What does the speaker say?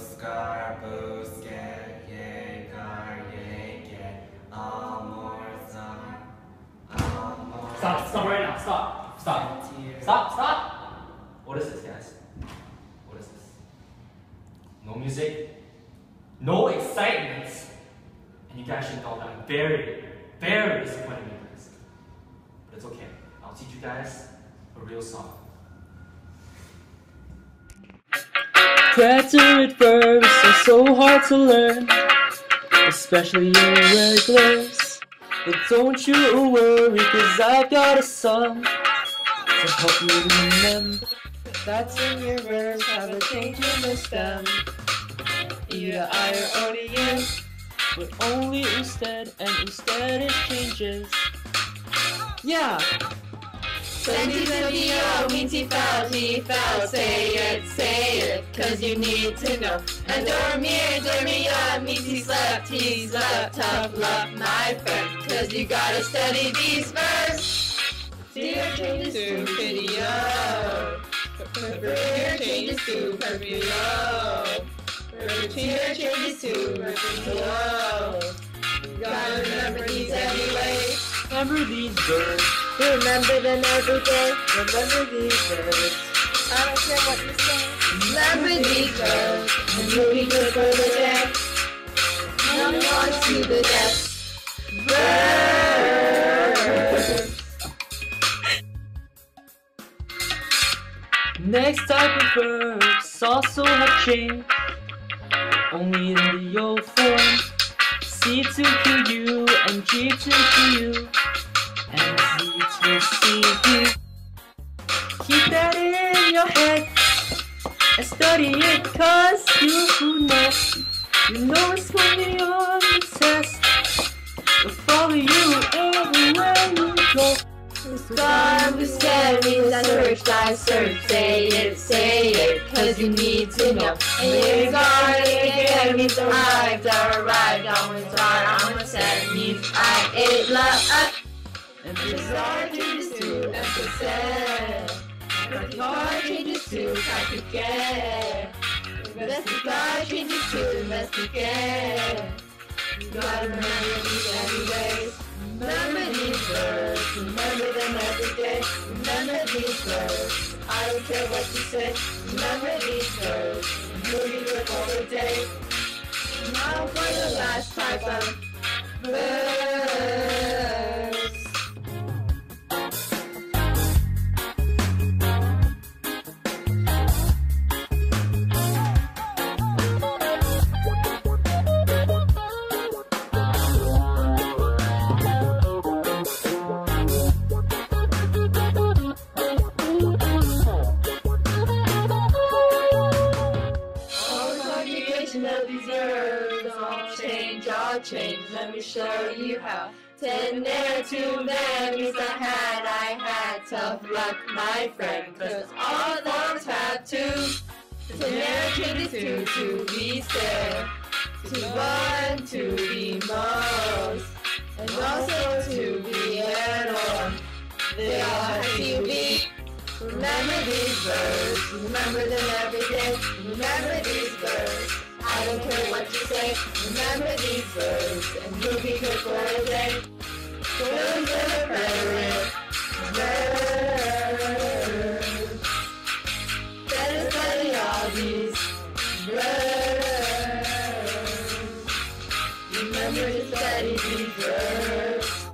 Buscar, busque, llegar, llegue, amor, amor. Stop right now. Stop. What is this, guys? What is this? No music, no excitement, and you guys should know that I'm very, very disappointed in this. But it's okay. I'll teach you guys a real song. Preterite verbs are so hard to learn, especially irregulars. But don't you worry, cause I've got a song to help you remember. That's in your verbs, have a change in the stem. Either I or ODU, but only usted, and usted it changes. Yeah! Sentito means he felt, say it, cause you need to know. And dormir means he slept, tough luck, my friend, cause you gotta study these verbs. Fear changes to video, fear changes to perfio, fear changes to perfio. You gotta remember these anyway. Remember these verbs. Remember them every day. Remember these verbs. I don't care what you say. Remember these verbs. And you'll be good for the day. Come on to the death. Verbs. Next type of verbs also have changed, only in the old form. C to QU and G to QU and Z to CU. Keep that in your head and study it, cause you know it's gonna be on the test. It'll follow you everywhere you go. God was said means I search, say it, cause you need to know. And God again means arrived, almost said means I ate love. And bizarre changes to emphasis, bizarre changes to comprehend, bizarre changes to investigate. You gotta remember these anyways. Remember these verbs, remember them every day. Remember these verbs, I don't care what you say. Remember these verbs, you'll be good all the day. Now for the last type of verbs. Of these verbs, I'll change, let me show you how. Tenere to them means I had, tough luck, my friend, cause all verbs have to. Tenere changes to be said, to one, to be most, and also to be at all. They all have to be. Remember these verbs, remember them every day. Remember these verbs, I don't care what you say. Remember these verbs, and you'll be good for a day. Verbs are preterite. Verbs. Better study all these verbs. Remember to study these verbs.